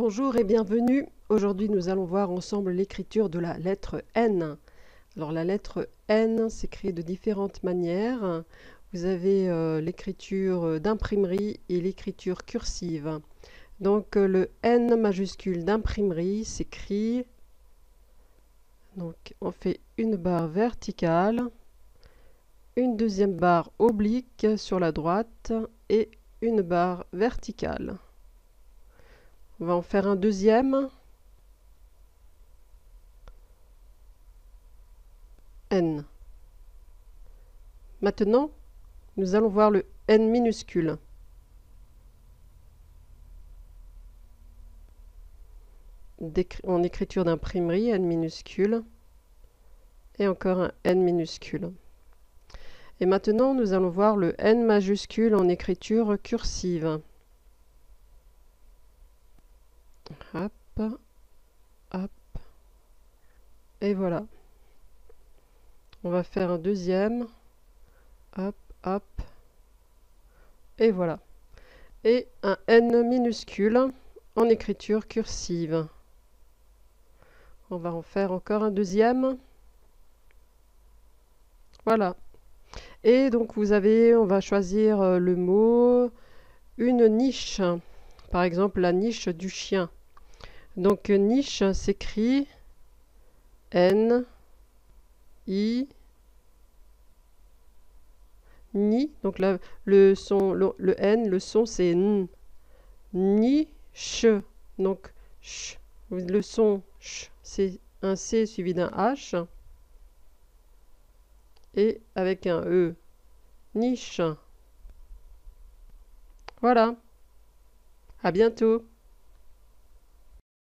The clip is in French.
Bonjour et bienvenue. Aujourd'hui, nous allons voir ensemble l'écriture de la lettre N. Alors, la lettre N s'écrit de différentes manières. Vous avez l'écriture d'imprimerie et l'écriture cursive. Donc, le N majuscule d'imprimerie s'écrit. Donc, on fait une barre verticale, une deuxième barre oblique sur la droite et une barre verticale. On va en faire un deuxième. N. Maintenant, nous allons voir le N minuscule. En écriture d'imprimerie, N minuscule. Et encore un N minuscule. Et maintenant, nous allons voir le N majuscule en écriture cursive. Hop, hop. Et voilà. On va faire un deuxième. Hop, hop. Et voilà. Et un N minuscule en écriture cursive. On va en faire encore un deuxième. Voilà. Et donc on va choisir le mot, une niche. Par exemple, la niche du chien. Donc niche s'écrit N, I, ni. Donc là, le N, le son c'est N. Niche. Donc ch. Le son ch, c'est un C suivi d'un H. Et avec un E. Niche. Voilà. À bientôt.